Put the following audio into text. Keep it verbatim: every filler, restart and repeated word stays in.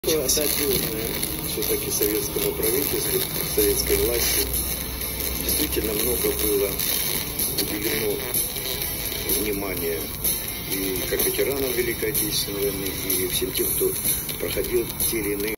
Отдать должное все-таки советскому правительству, советской власти. Действительно много было уделено внимания и как ветеранам Великой Отечественной войны, и всем тем, кто проходил те или иные